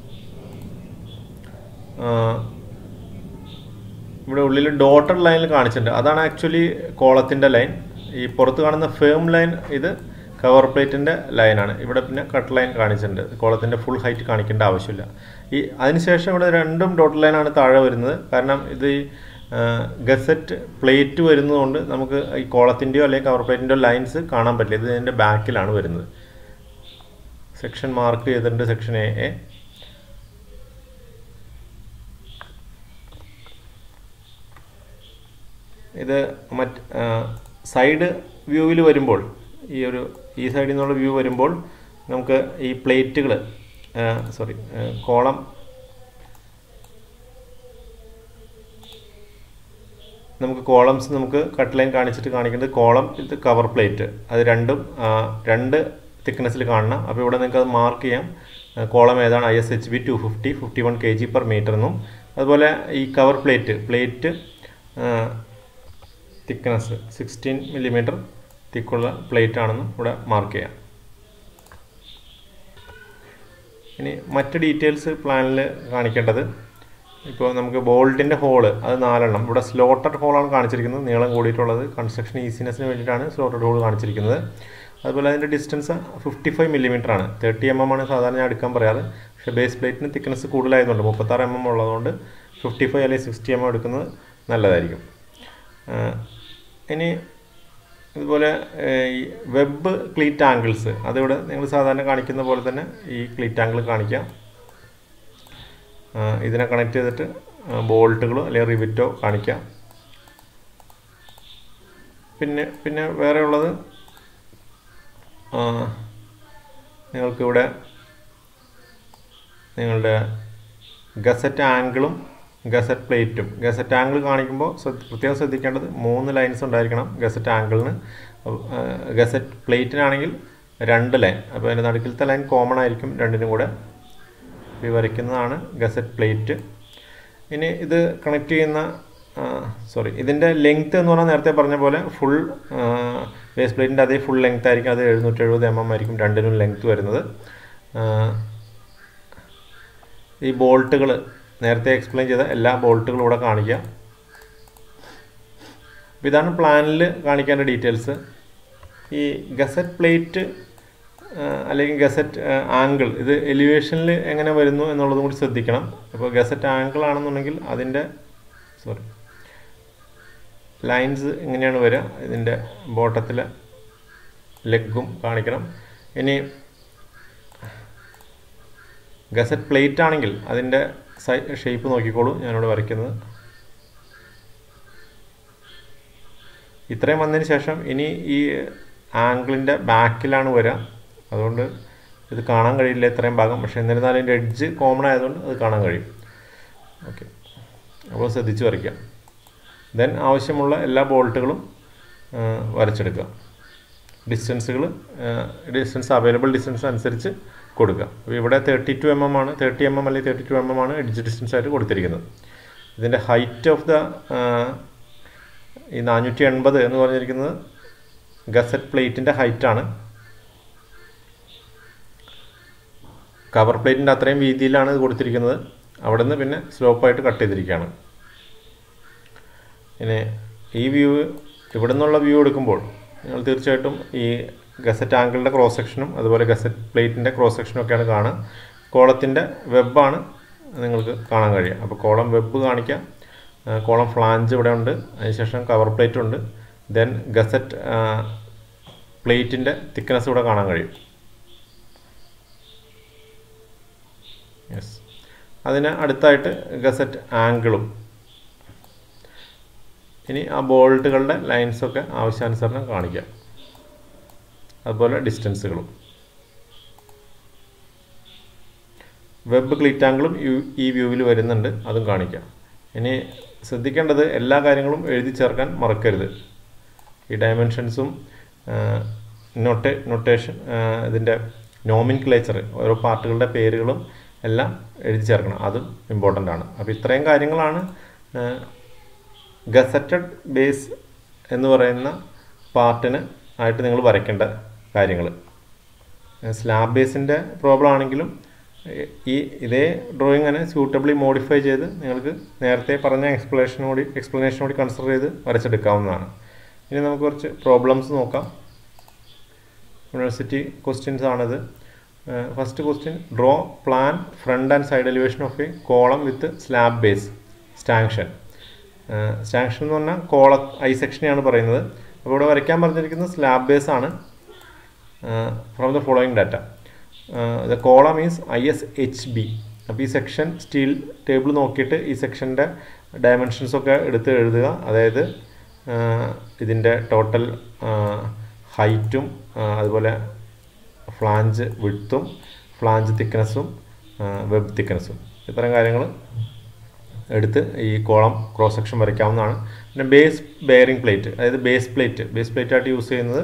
ഇവിടെ ഉള്ളിൽ ഡോട്ടഡ് ലൈനിൽ കാണിച്ചിട്ടുണ്ട്. അതാണ് ആക്ച്വലി കോളത്തിൻ്റെ ലൈൻ. ഈ പുറത്ത് കാണുന്ന ഫേം ലൈൻ ഇത് കവർ പ്ലേറ്റിൻ്റെ ലൈനാണ്. ഇവിടെ പിന്നെ കട്ട് ലൈൻ കാണിച്ചിട്ടുണ്ട്. കോളത്തിൻ്റെ ഫുൾ ഹൈറ്റ് കാണിക്കേണ്ട ആവശ്യമില്ല. അതിനുശേഷം ഇവിടെ 2 ഡോട്ടഡ് ലൈനാണ് താഴെ വരുന്നത്. കാരണം ഇത് ഈ ഗസറ്റ് പ്ലേറ്റ് വരുന്നതുകൊണ്ട് നമുക്ക് ഈ കോളത്തിൻ്റെയോ അല്ലെങ്കിൽ കവർ പ്ലേറ്റിൻ്റെയോ ലൈൻസ് കാണാൻ പറ്റില്ല. ഇത് ഇതിൻ്റെ ബാക്കിലാണ് വരുന്നത്. സെക്ഷൻ മാർക്ക് ചെയ്തിട്ടുണ്ട്, സെക്ഷൻ എ. ഇത് സൈഡ് വ്യൂവിൽ വരുമ്പോൾ, ഈ സൈഡിൽ നിന്നുള്ള വ്യൂ വരുമ്പോൾ നമുക്ക് ഈ പ്ലേറ്റുകൾ കോളം നമുക്ക് കോളംസ് നമുക്ക് കട്ട് ലൈൻ കാണിച്ചിട്ട് കാണിക്കേണ്ടത് കോളം ഇത് കവർ പ്ലേറ്റ്, അത് രണ്ടും 2 തിക്നെസ്സിൽ കാണണം. അപ്പോൾ ഇവിടെ നിങ്ങൾക്ക് അത് മാർക്ക് ചെയ്യാം. കോളം ഏതാണ് ISHB 250 51 kg/m എന്നും, അതുപോലെ ഈ കവർ പ്ലേറ്റ് തിക്നെസ് 16 mm തിക്കുള്ള പ്ലേറ്റ് ആണെന്നും ഇവിടെ മാർക്ക് ചെയ്യാം. ഇനി മറ്റ് ഡീറ്റെയിൽസ് പ്ലാനിൽ കാണിക്കേണ്ടത്, ഇപ്പോൾ നമുക്ക് ബോൾട്ടിൻ്റെ ഹോള് അത് 4 എണ്ണം. ഇവിടെ സ്ലോട്ടഡ് ഹോളാണ് കാണിച്ചിരിക്കുന്നത്, നീളം കൂടിയിട്ടുള്ളത്. കൺസ്ട്രക്ഷൻ ഈസിനെസ്സിന് വേണ്ടിയിട്ടാണ് സ്ലോട്ടഡ് ഹോൾ കാണിച്ചിരിക്കുന്നത്. അതുപോലെ അതിൻ്റെ ഡിസ്റ്റൻസ് 55 mm ആണ്. 30 mm ആണ് സാധാരണ ഞാൻ എടുക്കാൻ പറയാറ്. പക്ഷേ ബേസ് പ്ലേറ്റിന് തിക്നെസ് കൂടുതലായതുകൊണ്ട് 36 mm ഉള്ളതുകൊണ്ട് 55 അല്ലെങ്കിൽ 60 mm എടുക്കുന്നത് നല്ലതായിരിക്കും. ഇനി ഇതുപോലെ ഈ വെബ് ക്ലീറ്റ് ആംഗിൾസ് അതിവിടെ നിങ്ങൾ സാധാരണ കാണിക്കുന്ന പോലെ തന്നെ ഈ ക്ലീറ്റ് ആംഗിൾ കാണിക്കാം. ഇതിനെ കണക്ട് ചെയ്തിട്ട് ബോൾട്ടുകളോ അല്ലെങ്കിൽ റിവിറ്റോ കാണിക്കാം. പിന്നെ വേറെ ഉള്ളത് നിങ്ങൾക്കിവിടെ നിങ്ങളുടെ ഗസറ്റ് ആംഗിളും ഗസറ്റ് പ്ലേറ്റും. ഗസറ്റ് ആംഗിൾ കാണിക്കുമ്പോൾ പ്രത്യേകം ശ്രദ്ധിക്കേണ്ടത് 3 ലൈൻസ് ഉണ്ടായിരിക്കണം ഗസറ്റ് ആംഗിളിന്. ഗസറ്റ് പ്ലേറ്റിനാണെങ്കിൽ 2 ലൈൻ. അപ്പോൾ അതിൻ്റെ നടുക്കിലത്തെ ലൈൻ കോമൺ ആയിരിക്കും രണ്ടിനും കൂടെ. ഈ വരയ്ക്കുന്നതാണ് ഗസറ്റ് പ്ലേറ്റ്. ഇനി ഇത് കണക്ട് ചെയ്യുന്ന സോറി, ഇതിൻ്റെ ലെങ്ത്ത് എന്ന് പറഞ്ഞാൽ നേരത്തെ പറഞ്ഞ പോലെ ഫുൾ ബേസ് പ്ലേറ്റിൻ്റെ അതേ ഫുൾ ലെങ്ത് ആയിരിക്കും. അത് 770 mm ആയിരിക്കും രണ്ടിനും ലെങ്ത്ത് വരുന്നത്. ഈ ബോൾട്ടുകൾ നേരത്തെ എക്സ്പ്ലെയിൻ ചെയ്ത എല്ലാ ബോൾട്ടുകളും ഇവിടെ കാണിക്കാം. ഇതാണ് പ്ലാനിൽ കാണിക്കേണ്ട ഡീറ്റെയിൽസ്. ഈ ഗസറ്റ് പ്ലേറ്റ് അല്ലെങ്കിൽ ഗസറ്റ് ആംഗിൾ ഇത് എലിവേഷനിൽ എങ്ങനെ വരുന്നു എന്നുള്ളതും കൂടി ശ്രദ്ധിക്കണം. അപ്പോൾ ഗസറ്റ് ആംഗിൾ ആണെന്നുണ്ടെങ്കിൽ അതിൻ്റെ ലൈൻസ് ഇങ്ങനെയാണ് വരിക. ഇതിൻ്റെ ബോട്ടത്തിലെ ലെഗും കാണിക്കണം. ഇനി ഗസറ്റ് പ്ലേറ്റ് ആണെങ്കിൽ അതിൻ്റെ ഷേപ്പ് നോക്കിക്കോളൂ. ഞാനിവിടെ വരയ്ക്കുന്നത് ഇത്രയും വന്നതിന് ശേഷം ഇനി ഈ ആംഗിളിൻ്റെ ബാക്കിലാണ് വരിക. അതുകൊണ്ട് ഇത് കാണാൻ കഴിയില്ല ഇത്രയും ഭാഗം. പക്ഷേ എന്നിരുന്നാലും അതിൻ്റെ എഡ്ജ് കോമൺ ആയതുകൊണ്ട് അത് കാണാൻ കഴിയും. ഓക്കെ, അപ്പോൾ ശ്രദ്ധിച്ച് വരയ്ക്കാം. ദെൻ ആവശ്യമുള്ള എല്ലാ ബോൾട്ടുകളും വരച്ചെടുക്കുക. ഡിസ്റ്റൻസ് അവൈലബിൾ ഡിസ്റ്റൻസ് അനുസരിച്ച് കൊടുക്കുക. അപ്പോൾ ഇവിടെ 32 mm ആണ്, 30 mm അല്ലെങ്കിൽ 32 mm ആണ് എഡ്ജ് ഡിസ്റ്റൻസ് ആയിട്ട് കൊടുത്തിരിക്കുന്നത്. ഇതിൻ്റെ ഹൈറ്റ് ഓഫ് ദ ഈ 480 എന്ന് പറഞ്ഞിരിക്കുന്നത് ഗസറ്റ് പ്ലേറ്റിൻ്റെ ഹൈറ്റാണ്. കവർ പ്ലേറ്റിൻ്റെ അത്രയും വീതിയിലാണ് ഇത് കൊടുത്തിരിക്കുന്നത്. അവിടെ നിന്ന് പിന്നെ സ്ലോപ്പായിട്ട് കട്ട് ചെയ്തിരിക്കുകയാണ്. പിന്നെ ഈ വ്യൂ ഇവിടെ നിന്നുള്ള വ്യൂ എടുക്കുമ്പോൾ നിങ്ങൾ തീർച്ചയായിട്ടും ഈ ഗസറ്റ് ആംഗിളിൻ്റെ ക്രോസ് സെക്ഷനും അതുപോലെ ഗസറ്റ് പ്ലേറ്റിൻ്റെ ക്രോസ് സെക്ഷനും ഒക്കെയാണ് കാണുക. കോളത്തിൻ്റെ വെബാണ് നിങ്ങൾക്ക് കാണാൻ കഴിയുക. അപ്പോൾ കോളം വെബ് കാണിക്കാം. കോളം ഫ്ലാഞ്ച് ഇവിടെ ഉണ്ട്. അതിനുശേഷം കവർ പ്ലേറ്റ് ഉണ്ട്. ദെൻ ഗസറ്റ് പ്ലേറ്റിൻ്റെ തിക്നെസ് ഇവിടെ കാണാൻ കഴിയും. യെസ്, അതിന് അടുത്തായിട്ട് ഗസറ്റ് ആംഗിളും. ഇനി ആ ബോൾട്ടുകളുടെ ലൈൻസൊക്കെ ആവശ്യാനുസരണം കാണിക്കാം. അതുപോലെ ഡിസ്റ്റൻസുകളും. വെബ് ക്ലീറ്റ് ആംഗിളും ഈ വ്യൂവിൽ വരുന്നുണ്ട്, അതും കാണിക്കാം. ഇനി ശ്രദ്ധിക്കേണ്ടത് എല്ലാ കാര്യങ്ങളും എഴുതി ചേർക്കാൻ മറക്കരുത്. ഈ ഡയമെൻഷൻസും നൊട്ടേഷൻ ഇതിൻ്റെ നോമിൻക്ലേച്ചർ ഓരോ പാർട്ടുകളുടെ പേരുകളും എല്ലാം എഴുതി ചേർക്കണം. അതും ഇമ്പോർട്ടൻ്റ് ആണ്. അപ്പോൾ ഇത്രയും കാര്യങ്ങളാണ് ഗസറ്റഡ് ബേസ് എന്ന് പറയുന്ന പാർട്ടിന് ആയിട്ട് നിങ്ങൾ വരയ്ക്കേണ്ട കാര്യങ്ങൾ. സ്ലാബ് ബേസിൻ്റെ പ്രോബ്ലം ആണെങ്കിലും ഇതേ ഡ്രോയിങ് തന്നെ സ്യൂട്ടബിളി മോഡിഫൈ ചെയ്ത് നിങ്ങൾക്ക് നേരത്തെ പറഞ്ഞ എക്സ്പ്ലനേഷൻ കൂടി കൺസിഡർ ചെയ്ത് വരച്ചെടുക്കാവുന്നതാണ്. ഇനി നമുക്ക് കുറച്ച് പ്രോബ്ലംസ് നോക്കാം. യൂണിവേഴ്സിറ്റി ക്വസ്റ്റ്യൻസ് ആണിത്. First question, draw plan front and side elevation of a column with slab base stanchion. Stanchion എന്ന് പറഞ്ഞാൽ ഐ സെക്ഷനെയാണ് പറയുന്നത്. അപ്പോൾ ഇവിടെ വരയ്ക്കാൻ പറഞ്ഞിരിക്കുന്നത് സ്ലാബ് ബേസ് ആണ്. From the following data the column is ISHB. അപ്പോൾ ഈ സെക്ഷൻ സ്റ്റീൽ ടേബിൾ നോക്കിയിട്ട് ഈ സെക്ഷൻ്റെ ഡയമെൻഷൻസൊക്കെ എടുത്ത് എഴുതുക. അതായത് ഇതിൻ്റെ ടോട്ടൽ ഹൈറ്റും അതുപോലെ ഫ്ലാഞ്ച് വിഡ്ത്തും ഫ്ലാഞ്ച് തിക്നെസ്സും വെബ് തിക്നെസ്സും ഇത്തരം കാര്യങ്ങൾ എടുത്ത് ഈ കോളം ക്രോസ് സെക്ഷൻ വരയ്ക്കാവുന്നതാണ്. പിന്നെ ബേസ് ബെയറിംഗ് പ്ലേറ്റ്, അതായത് ബേസ് പ്ലേറ്റ് ആയിട്ട് യൂസ് ചെയ്യുന്നത്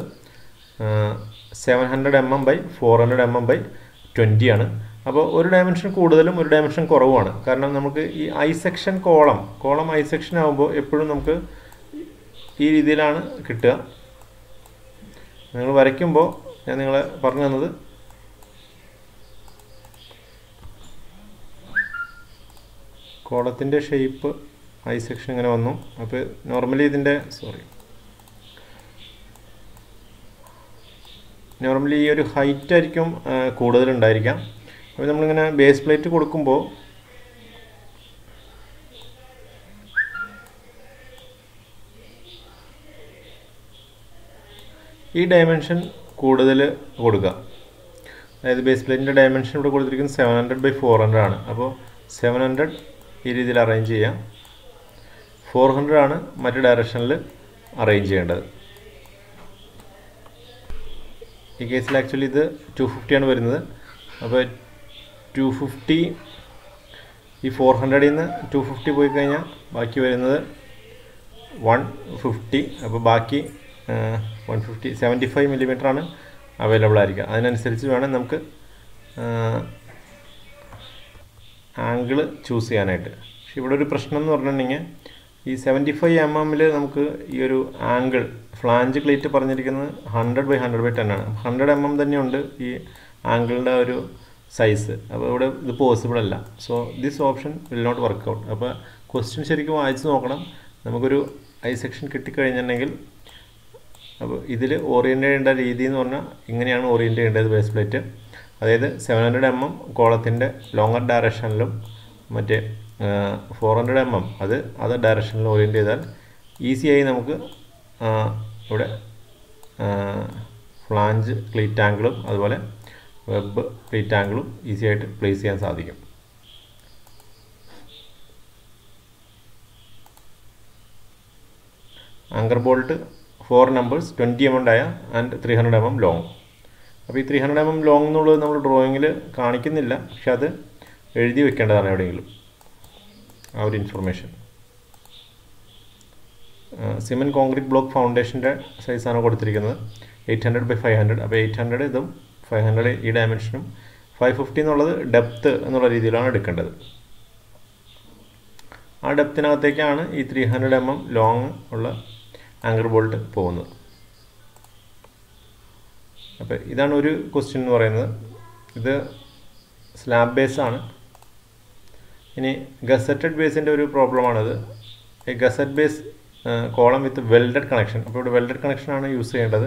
700 mm by 400 mm by 20 ആണ്. അപ്പോൾ ഒരു ഡയമെൻഷൻ കൂടുതലും ഒരു ഡയമെൻഷൻ കുറവുമാണ്. കാരണം നമുക്ക് ഈ I section column I section ആകുമ്പോൾ എപ്പോഴും നമുക്ക് ഈ രീതിയിലാണ് കിട്ടുക. നിങ്ങൾ വരയ്ക്കുമ്പോൾ ഞാൻ നിങ്ങളെ പറഞ്ഞു തന്നത് കോളത്തിൻ്റെ ഷേപ്പ് ഐ സെക്ഷൻ ഇങ്ങനെ വന്നു. അപ്പോൾ നോർമലി ഈ ഒരു ഹൈറ്റ് ആയിരിക്കും കൂടുതലുണ്ടായിരിക്കാം. അപ്പോൾ നമ്മളിങ്ങനെ ബേസ് പ്ലേറ്റ് കൊടുക്കുമ്പോൾ ഈ ഡയമെൻഷൻ കൂടുതൽ കൊടുക്കുക. അതായത് ബേസ് പ്ലേറ്റിൻ്റെ ഡയമെൻഷൻ ഇവിടെ കൊടുത്തിരിക്കുന്നത് 700 by 400 ആണ്. അപ്പോൾ 700 ഈ രീതിയിൽ അറേഞ്ച് ചെയ്യാം. 400 ആണ് മറ്റു ഡയറക്ഷനിൽ അറേഞ്ച് ചെയ്യേണ്ടത്. ഈ കേസിൽ ആക്ച്വലി ഇത് 250 ആണ് വരുന്നത്. അപ്പോൾ 250 ഈ 400ൽ നിന്ന് 250 പോയി കഴിഞ്ഞാൽ ബാക്കി വരുന്നത് 150. അപ്പോൾ ബാക്കി 75 mm ആണ് അവൈലബിൾ ആയിരിക്കുക. അതിനനുസരിച്ച് വേണം നമുക്ക് ആംഗിൾ ചൂസ് ചെയ്യാനായിട്ട്. പക്ഷെ ഇവിടെ ഒരു പ്രശ്നം എന്ന് പറഞ്ഞിട്ടുണ്ടെങ്കിൽ ഈ 75 mm നമുക്ക് ഈ ഒരു ആംഗിൾ ഫ്ലാഞ്ച് ക്ലീറ്റ് പറഞ്ഞിരിക്കുന്നത് 100/100/10 ആണ്. 100 mm തന്നെയുണ്ട് ഈ ആംഗിളിൻ്റെ ഒരു സൈസ്. അപ്പോൾ ഇവിടെ ഇത് പോസിബിൾ അല്ല. So this option will not work out. അപ്പോൾ ക്വസ്റ്റ്യൻ ശരിക്കും വായിച്ച് നോക്കണം. നമുക്കൊരു ഐ സെക്ഷൻ കിട്ടിക്കഴിഞ്ഞിട്ടുണ്ടെങ്കിൽ അപ്പോൾ ഇതിൽ ഓറിയൻ്റ് ചെയ്യേണ്ട രീതി എന്ന് പറഞ്ഞാൽ ഇങ്ങനെയാണ് ഓറിയൻ്റ് ചെയ്യേണ്ടത് ബേസ് പ്ലേറ്റ്. അതായത് 700 mm കോളത്തിൻ്റെ ലോങ്ങർ ഡയറക്ഷനിലും മറ്റേ 400 mm അത് ഡയറക്ഷനിൽ ഓറിയൻ്റ് ചെയ്താൽ ഈസിയായി നമുക്ക് ഇവിടെ ഫ്ലാഞ്ച് ക്ലീറ്റ് ആംഗിളും അതുപോലെ വെബ് ക്ലീറ്റ് ആംഗിളും ഈസി ആയിട്ട് പ്ലേസ് ചെയ്യാൻ സാധിക്കും. Anchor bolt 4 numbers 20 mm dia and 300 mm long. അപ്പോൾ ഈ 300 mm ലോങ് എന്നുള്ളത് നമ്മൾ ഡ്രോയിങ്ങിൽ കാണിക്കുന്നില്ല, പക്ഷെ അത് എഴുതി വെക്കേണ്ടതാണ് എവിടെയെങ്കിലും ആ ഒരു ഇൻഫർമേഷൻ. സിമെൻറ്റ് കോൺക്രീറ്റ് ബ്ലോക്ക് ഫൗണ്ടേഷൻ്റെ സൈസാണ് കൊടുത്തിരിക്കുന്നത് 800/500. അപ്പോൾ 800 ഇതും 500 ഈ ഡയമെൻഷനും 550 എന്നുള്ളത് ഡെപ്ത്ത് എന്നുള്ള രീതിയിലാണ് എടുക്കേണ്ടത്. ആ ഡെപ്തിനകത്തേക്കാണ് ഈ 300 mm ലോങ് ഉള്ള ആങ്കർ ബോൾട്ട് പോകുന്നത്. അപ്പോൾ ഇതാണ് ഒരു ക്വസ്റ്റ്യൻ എന്ന് പറയുന്നത്. ഇത് സ്ലാബ് ബേസാണ്. ഇനി ഗസറ്റഡ് ബേസിൻ്റെ ഒരു പ്രോബ്ലമാണിത്. ഈ gusset base column with welded connection. അപ്പോൾ ഇവിടെ വെൽഡഡ് കണക്ഷനാണ് യൂസ് ചെയ്യേണ്ടത്.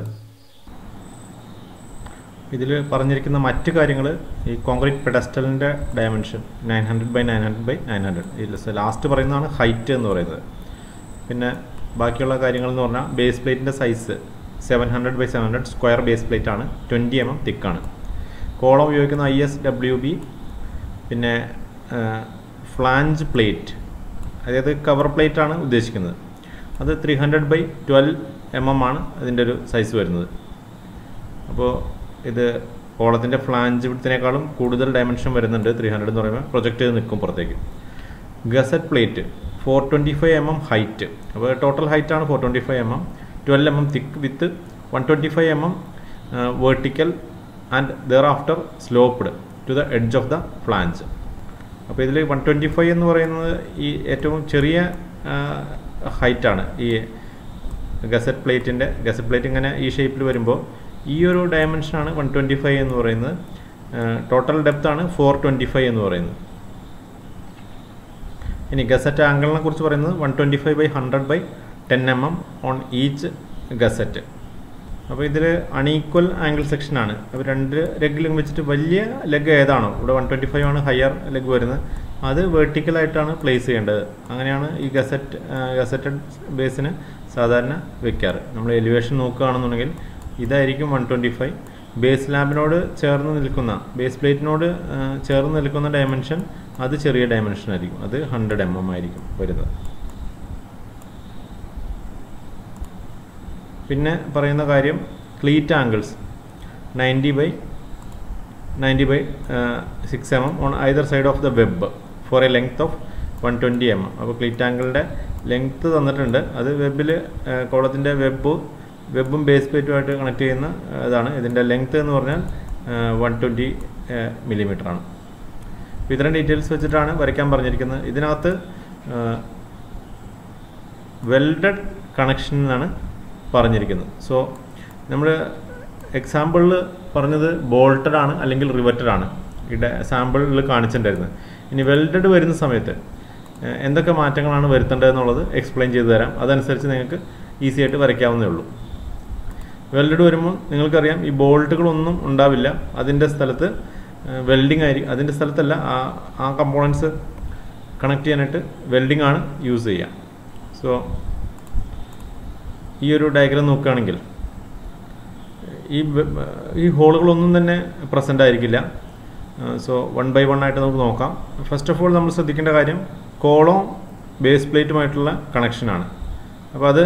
ഇതിൽ പറഞ്ഞിരിക്കുന്ന മറ്റ് കാര്യങ്ങൾ ഈ കോൺക്രീറ്റ് പെഡസ്റ്റലിൻ്റെ ഡയമെൻഷൻ 900/900/900. ഇതിൽ ലാസ്റ്റ് പറയുന്നതാണ് ഹൈറ്റ് എന്ന് പറയുന്നത്. പിന്നെ ബാക്കിയുള്ള കാര്യങ്ങൾ എന്ന് പറഞ്ഞാൽ ബേസ് പ്ലേറ്റിൻ്റെ സൈസ് 700/700 സ്ക്വയർ ബേസ് പ്ലേറ്റ് ആണ്, 20 mm തിക്കാണ്. കോളം ഉപയോഗിക്കുന്ന ISWB. പിന്നെ ഫ്ലാഞ്ച് പ്ലേറ്റ്, അതായത് കവർ പ്ലേറ്റ് ആണ് ഉദ്ദേശിക്കുന്നത്. അത് 300/12 mm ആണ് അതിൻ്റെ ഒരു സൈസ് വരുന്നത്. അപ്പോൾ ഇത് കോളത്തിൻ്റെ ഫ്ലാഞ്ച് വിഡ്ത്തിനേക്കാളും കൂടുതൽ ഡയമെൻഷൻ വരുന്നുണ്ട്. 300 എന്ന് പറയുമ്പോൾ പ്രൊജക്റ്റ് ചെയ്ത് നിൽക്കും പുറത്തേക്ക്. Gusset plate 425 mm height. അപ്പോൾ ടോട്ടൽ ഹൈറ്റ് ആണ് 425 mm, 12 mm thick with 125 mm vertical and thereafter sloped to the edge of the flange. അപ്പോൾ ഇതിൽ 125 എന്ന് പറയുന്നത് ഈ ഏറ്റവും ചെറിയ ഹൈറ്റാണ്. ഈ ഗസറ്റ് പ്ലേറ്റ് ഇങ്ങനെ ഈ ഷേപ്പിൽ വരുമ്പോൾ ഈ ഒരു ഡയമെൻഷനാണ് 125 എന്ന് പറയുന്നത്. ടോട്ടൽ ഡെപ്താണ് 425 എന്ന് പറയുന്നത്. ഇനി ഗസറ്റ് ആംഗിളിനെ കുറിച്ച് പറയുന്നത് 125/100/10 mm ഓൺ ഈച്ച് ഗസറ്റ്. അപ്പോൾ ഇതിൽ അൺഈക്വൽ ആംഗിൾ സെക്ഷനാണ്. അപ്പോൾ 2 ലെഗിലും വെച്ചിട്ട് വലിയ ലെഗ് ഏതാണോ, ഇവിടെ 125 ആണ് ഹയർ ലെഗ് വരുന്നത്, അത് വെർട്ടിക്കലായിട്ടാണ് പ്ലേസ് ചെയ്യേണ്ടത്. അങ്ങനെയാണ് ഈ ഗസറ്റഡ് ബേസിന് സാധാരണ വെക്കാറ്. നമ്മൾ എലിവേഷൻ നോക്കുകയാണെന്നുണ്ടെങ്കിൽ ഇതായിരിക്കും 125. ബേസ് സ്ലാബിനോട് ചേർന്ന് നിൽക്കുന്ന, ബേസ് പ്ലേറ്റിനോട് ചേർന്ന് നിൽക്കുന്ന ഡയമെൻഷൻ അത് ചെറിയ ഡയമെൻഷൻ ആയിരിക്കും, അത് 100 mm ആയിരിക്കും വരുന്നത്. പിന്നെ പറയുന്ന കാര്യം cleat angles 90/6 mm on either side of the web for a length of 120 mm. അപ്പോൾ ക്ലീറ്റ് ആംഗിളിൻ്റെ ലെങ്ത്ത് തന്നിട്ടുണ്ട്. അത് വെബിൽ കോളത്തിൻ്റെ വെബും ബേസ് പ്ലേറ്റുമായിട്ട് കണക്ട് ചെയ്യുന്ന ഇതാണ്. ഇതിൻ്റെ ലെങ്ത്ത് എന്ന് പറഞ്ഞാൽ 120 mm ആണ്. അപ്പോൾ ഇത്തരം ഡീറ്റെയിൽസ് വെച്ചിട്ടാണ് വരയ്ക്കാൻ പറഞ്ഞിരിക്കുന്നത്. ഇതിനകത്ത് വെൽഡഡ് കണക്ഷൻ എന്നാണ് പറഞ്ഞിരിക്കുന്നത്. സോ നമ്മൾ എക്സാമ്പിളിൽ പറഞ്ഞത് ബോൾട്ടഡ് ആണ് അല്ലെങ്കിൽ റിവറ്റഡ് ആണ് സാമ്പിളിൽ കാണിച്ചിട്ടുണ്ടായിരുന്നത്. ഇനി വെൽഡഡ് വരുന്ന സമയത്ത് എന്തൊക്കെ മാറ്റങ്ങളാണ് വരുത്തേണ്ടതെന്നുള്ളത് എക്സ്പ്ലെയിൻ ചെയ്തു തരാം. അതനുസരിച്ച് നിങ്ങൾക്ക് ഈസി ആയിട്ട് വരയ്ക്കാവുന്നേ ഉള്ളൂ. വെൽഡഡ് വരുമ്പോൾ നിങ്ങൾക്കറിയാം ഈ ബോൾട്ടുകളൊന്നും ഉണ്ടാവില്ല. അതിൻ്റെ സ്ഥലത്ത് വെൽഡിങ് ആയിരിക്കും. അതിൻ്റെ സ്ഥലത്തല്ല, ആ കമ്പോണൻസ് കണക്ട് ചെയ്യാനായിട്ട് വെൽഡിംഗ് ആണ് യൂസ് ചെയ്യുക. സോ ഈ ഒരു ഡയഗ്രാം നോക്കുകയാണെങ്കിൽ ഈ ഹോളുകളൊന്നും തന്നെ പ്രസൻ്റ് ആയിരിക്കില്ല. സോ 1 by 1 ആയിട്ട് നമുക്ക് നോക്കാം. ഫസ്റ്റ് ഓഫ് ഓൾ നമ്മൾ ശ്രദ്ധിക്കേണ്ട കാര്യം കോളം ബേസ് പ്ലേറ്റുമായിട്ടുള്ള കണക്ഷനാണ്. അപ്പോൾ അത്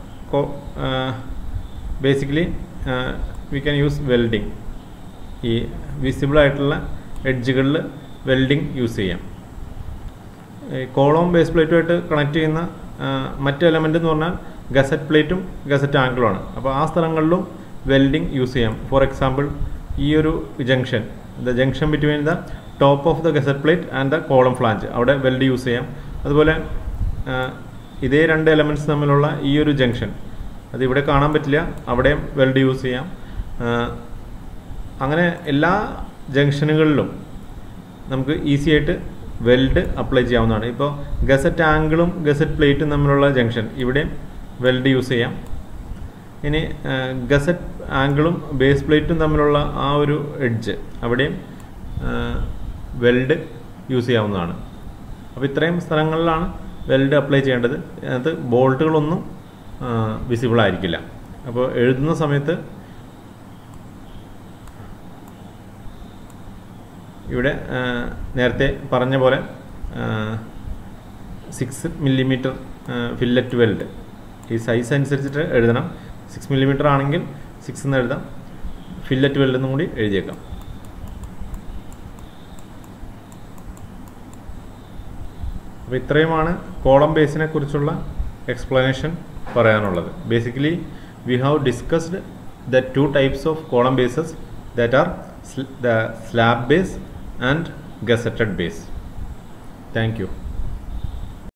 basically we can use welding. ഈ വിസിബിൾ ആയിട്ടുള്ള എഡ്ജുകളിൽ വെൽഡിങ് യൂസ് ചെയ്യാം. കോളവും ബേസ് പ്ലേറ്റുമായിട്ട് കണക്ട് ചെയ്യുന്ന മറ്റ് എലമെൻ്റ് എന്ന് പറഞ്ഞാൽ ഗസറ്റ് പ്ലേറ്റും ഗസറ്റ് ആംഗിളുമാണ്. അപ്പോൾ ആ സ്ഥലങ്ങളിലും വെൽഡിങ് യൂസ് ചെയ്യാം. ഫോർ എക്സാമ്പിൾ ഈ ഒരു junction, the junction between the top of the gusset plate and the column flange, അവിടെ വെൽഡ് യൂസ് ചെയ്യാം. അതുപോലെ ഇതേ രണ്ട് എലമെൻറ്റ്സ് തമ്മിലുള്ള ഈ ഒരു ജംഗ്ഷൻ അതിവിടെ കാണാൻ പറ്റില്ല, അവിടെയും വെൽഡ് യൂസ് ചെയ്യാം. അങ്ങനെ എല്ലാ ജംഗ്ഷനുകളിലും നമുക്ക് ഈസി ആയിട്ട് വെൽഡ് അപ്ലൈ ചെയ്യാവുന്നതാണ്. ഇപ്പോൾ ഗസറ്റ് ആംഗിളും ഗസറ്റ് പ്ലേറ്റും തമ്മിലുള്ള ജംഗ്ഷൻ ഇവിടെയും വെൽഡ് യൂസ് ചെയ്യാം. ഇനി ഗസറ്റ് ആംഗിളും ബേസ് പ്ലേറ്റും തമ്മിലുള്ള ആ ഒരു എഡ്ജ് അവിടെയും വെൽഡ് യൂസ് ചെയ്യാവുന്നതാണ്. അപ്പോൾ ഇത്രയും സ്ഥലങ്ങളിലാണ് വെൽഡ് അപ്ലൈ ചെയ്യേണ്ടത്. അതിനകത്ത് ബോൾട്ടുകളൊന്നും വിസിബിൾ ആയിരിക്കില്ല. അപ്പോൾ എഴുതുന്ന സമയത്ത് ഇവിടെ നേരത്തെ പറഞ്ഞ പോലെ 6 മില്ലിമീറ്റർ ഫില്ലറ്റ് വെൽഡ് ഈ സൈസ് അനുസരിച്ചിട്ട് എഴുതണം. 6 മില്ലിമീറ്റർ ആണെങ്കിൽ 6 എന്ന് എഴുതാം, ഫില്ലറ്റ് വെൽഡ് എന്നും കൂടി എഴുതിയേക്കാം. അപ്പോൾ ഇത്രയുമാണ് കോളം ബേസിനെ കുറിച്ചുള്ള എക്സ്പ്ലനേഷൻ പറയാനുള്ളത്. Basically we have discussed the 2 types of column bases that are the slab base and gusseted base. Thank you.